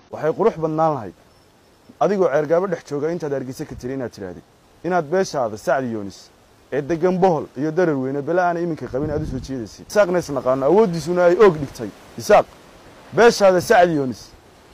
waxay qurux badnaan lahayd adigoo ceergaabo dhex jooga intaad Hargeysa ka tiri inaad tiraahday inaad beeshaada Sacdi Yoonis ee degan Bohol iyo Darar Weyne bala aan iminka qabin aad u soo jeedisay isaaqna isnaqaano awoodiisuna ay og dhigtay isaaq beeshaada Sacdi Yoonis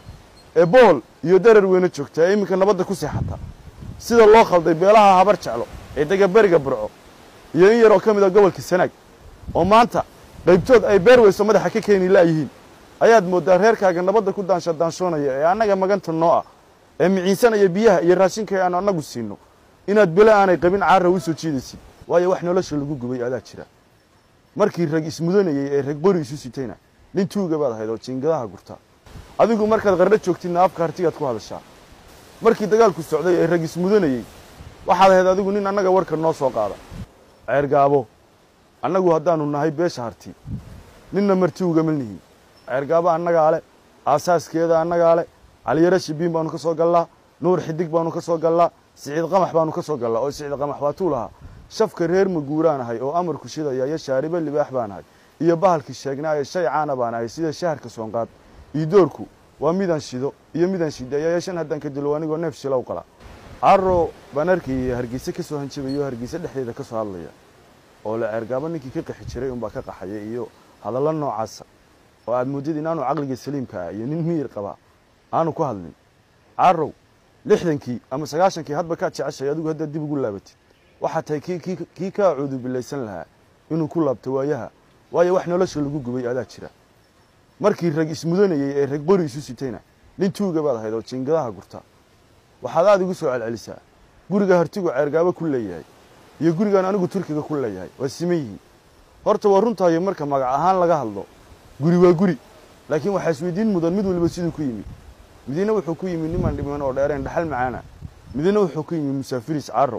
ee Bohol iyo Darar Weyne joogta iminka nabadda ku seexata sida loo khalday beelaha habar jeclo ee degan bariga Burco iyo in yar oo kamid ah gobolka Sanaag oo maanta qaybtood ay beer weyso madaxa ka keenay laayihiin ayaad moodaa reerkaaga nabadda ku daanshoonaya ee anaga maganta noo ah ee miciinsanaya biyaha iyo raashinka aan anagu siino inaad bala aanay qabin caara u soo jeedisay waayo wax nolosha lagu gubay adaa jira markii rag ismudanayay ee rag bari isu sitayna nin tuuga baad ahayd oo jiingadaha gurta adigu markaad qarna joogtina afka hartigaad ku hadashaa markii dagaalku socday ee rag ismudanayay waxaad ahayd adigu nin anaga warka noo soo qaada ceergaabo annagu haddaanu nahay beesha harti ninna marti uga malnihiin ceergaabo annagaa le aasaaskeeda annagaa le caliyara shibiin baanu ka soo gallaa nuur xidig baanu ka soo gallaa siciid qamax baanu ka soo gallaa oo siciid qamax waa tuu lahaa shafka reer maguuraanahay oo amarku shidaya iyo shaariba libaax baanahay iyo bahalkii sheegnaaye shay caana baanahay sida shaharka soonqaad iyo doorku waa midaan shido iyo midaan shidaya shan haddaan ka dilo anigoo neef shila u qala carro baan arkayay Hargeysa ka soo hanjabayo Hargeysa dhexdeeda ka soo hadlaya oo la ceergaabo ninkii ka qaxi jiray unbaa ka qaxayay iyo hadallo noocaas oo aad moodid inaanu caqliga saliimka ah iyo nin miyir qaba aanu ku hadlin carrow 60kii ama 90kii hadba ka jeceshay adigu hadda dib ugu laabatid waxa tahay kii ka cuudu bilaysan lahaa inuu ku laabto waayaha waayo wax nolosha lagu gubay adaa jira markii rag ismudanayay ee rag bari isu sitayna nin tuuga baad ahayd oo jiingadaha gurta waxaad aad ugu soo celcelisaa guriga hartigu ceergaabo ku leeyahay iyo gurigan anigu Turkiga ku leeyahay waa simeeyay horta waa runtahay marka magac ahaan laga hadlo guri waa guri laakiin waxa isweydiin mudan mid walba sidoo ku yimid midina wuxuu ku yimid niman dhiman oo dheereen dhaxal macaana midina wuxuu ku yimid musaafiris carro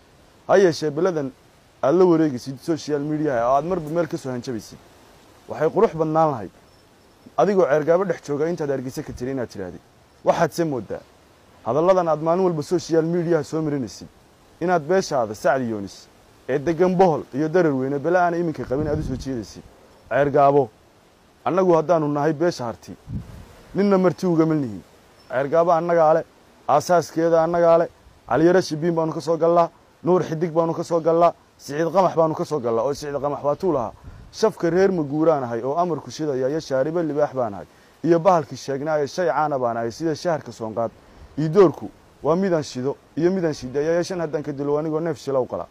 hayeshe baladan aad la wareegaysid social media aad marba meel ka soo hanjabaysid waxay qurux badnaan lahayd adigoo ceergaabo dhex jooga intaad Hargeysa ka tiri inaad tiraahday waxaad samoodaa hadalladan aad maalin walba social media soo marinaysid inaad beeshaada Sacdi Yoonis ee degan Bohol iyo Darar Weyne bala aan iminka qabin aad u soo jeedisay ceergaabo annagu haddaanu nahay beesha harti ninna marti uga malnihiin ceergaabo annagaa le aasaaskeeda annagaa le caliyara shibiin baanu ka soo gallaa nuur xidig baanu ka soo gallaa siciid qamax baanu ka soo gallaa oo siciid qamax waa tuu lahaa shafka reer maguuraanahay oo amarku shidaya iyo shaariba libaax baanahay iyo bahalkii sheegnaaye shay caana baanahay sida shaharka soonqaad iyo doorku waa midaan shido iyo midaan shidaya shan haddaan ka dilo anigoo neef shila u qala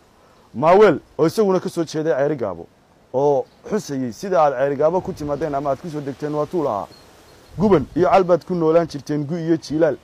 maaweel oo isaguna ka soo jeeday ceerigaabo oo xusayay sida aad ceerigaabo ku timaadeen ama aad ku soo degteen waa tuu lahaa guban iyo calbaad ku noolaan jirteen gu iyo jiilaal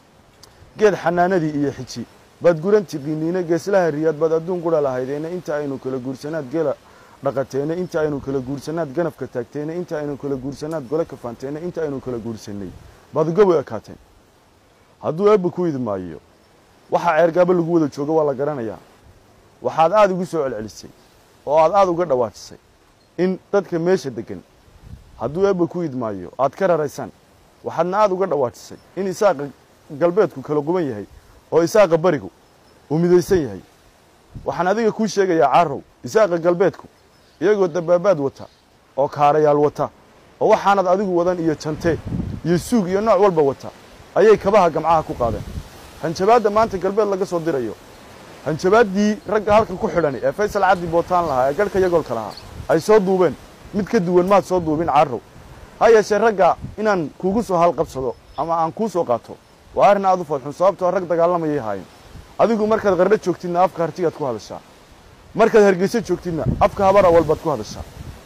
geed xanaanadii iyo xiji baad guranti qiiniina geeslaha riyaad baad adduun qura lahaydeena inta aynu kala guursanaad geela dhaqateena inta aynu kala guursanaad ganafka taagteena inta aynu kala guursanaad gole kafaanteena inta aynu kala guursanay baad gobo ekaateen hadduu eebba ku idmaayo waxa ceergaabo lagu wada joogo waa la garanayaa waxaad aad ugu soo celcelisay oo aad uga dhawaajisay in dadka meesha degan hadduu eebba ku idmaayo aad ka raraysaan waxaadna aad uga dhawaajisay in isaaqa galbeedku kala quban yahay oo isaaqa barigu uu midaysan yahay waxaan adiga kuu sheegayaa carrow isaaqa galbeedku iyagoo dabaabaad wata oo kaarayaal wata oo waxaanad adigu wadan iyo jante iyo suug iyo nooc walba wata ayay kabaha gamcaha ku qaadeen hanjabaadda maanta galbeed laga soo dirayo hanjabaaddii ragga halkan ku xidhan ee Faysal Cabdi Bootaan lahaa ee garhka yagolka lahaa ay soo duubeen mid ka duwan maad soo duubin carrow hayeshe ragga inaan kuugu soo halqabsado ama aan kuu soo qaato waa arrin aad u fadxun sababtoo rag dagaalamayay haayeen adigu markaad qarna joogtidna afka hartigaad ku hadashaa markaad Hargeysa joogtidna afka habar awal baad ku hadashaa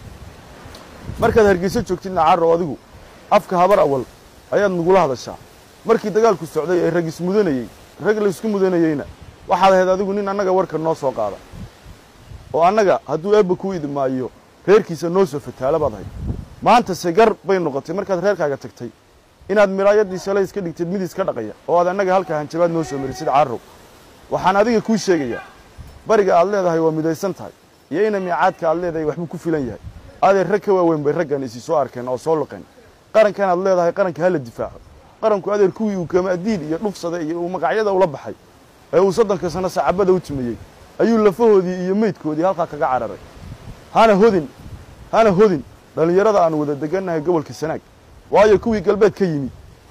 markaad Hargeysa joogtidna carrow adigu afka habar awal ayaad nugula hadashaa markii dagaalku socday ee rag ismudanayay rag la isku mudanayayna waxaad ahayd adigu nin annaga warka noo soo qaada oo annaga hadduu eebba ku idmaayo reerkiisa noo soo fataala baad ahayd maanta segar bay noqotay markaad reerkaaga tagtay inaad miraayadii shalay iska dhigtid mid iska dhaqaya oo aad annaga halka hanjabaad noo soo marisid carrow waxaan adiga kuu sheegayaa bariga aad leedahay waa midaysan tahay iyo ina miicaadka aad leedahay waxbuu ku filan yahay adeer rag ka waaweyn bay raggan isi soo arkeen oo soo luqeen qarankan aad leedahay qaranka hala difaaco qaranku adeer kuwii uu kamaadiid iyo dhufsada iyo uu magacyada ula baxay ee uu 30 sano saacabada u timiyay ayuu lafahoodii iyo meydkoodii halka kaga cararay hana hodin dhalinyarada aan wada degannahay gobolka Sanaag waayo kuwii galbeed ka yimid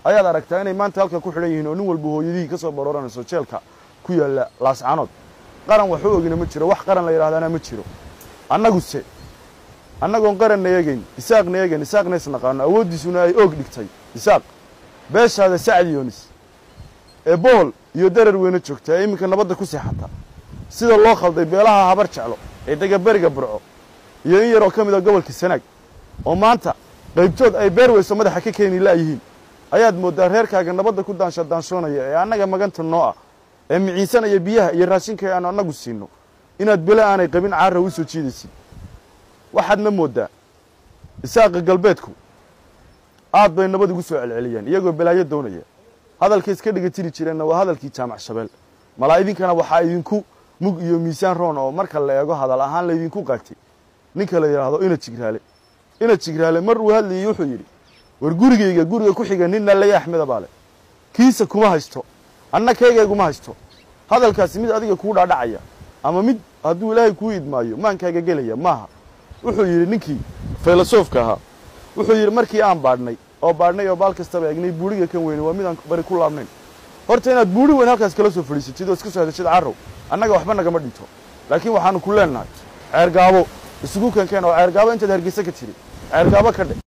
ayaad aragtaa inay maanta halka ku xidhan yihiin oo nin walba hooyadihii ka soo barooranayso jeelka ku yaalla laascanood qaran wax u ogina ma jiro wax qaran la yidhahdana ma jiro annaguse annagoon qaranna eegayn isaaqna eegayn isaaqna isnaqaano awooddiisuna ay oog dhigtay isaaq beeshaada sacdi yoonis ee bohol iyo darar weyne joogta ee iminka nabadda ku seexata sida loo khalday beelaha habar jeclo ee degaberiga burco iyo in yaroo ka mid a gobolka sanaag oo maanta qaybtood ay beer weyso madaxa ka keeni laayihiin ayaad mooddaa reerkaaga nabadda ku daanshoonaya ee annaga maganta noo ah ee miciinsanaya biyaha iyo raashinka ee aanu annagu siinno inaad bele aanay qabin caara u soo jiidaysid waxaadna mooddaa isaaqa galbeedku aad bay nabad ugu soo celceliyeen iyagoo balaayo doonaya hadalkay iska dhiga tiri jireenna waa hadalkii jaamac shabeel malaa idinkana waxaa idinku mug iyo miisaan roon oo marka la eego hadal ahaan laydinku qaatay ninka la yidhaahdo ina jigraale mar uu hadlayey wuxuu yidhi war guriga ku xiga ninna laya axmeda baale kiisa kuma haysto anna kaygayguma haysto hadalkaasi mid adiga kuu dhaadhacaya ama mid hadduu ilaahay kuu idmaayo maankaaga gelaya maaha wuxuu yidhi ninkii filosoofka ahaa wuxuu yidhi markii aan baadhnay oo baal kastaba eegnay buuriga kan weyne waa midaan bari ku laabnayn horta inaad buuri weyn halkaas kala soo fadhiisatid oo iska soo hadashid carrow annaga waxba nagama dhinto laakiin waxaanu ku leennahay ceergaabo isugu kankeen oo ceergaabo intaad hargeysa ka tiri ceergaabo ka dhe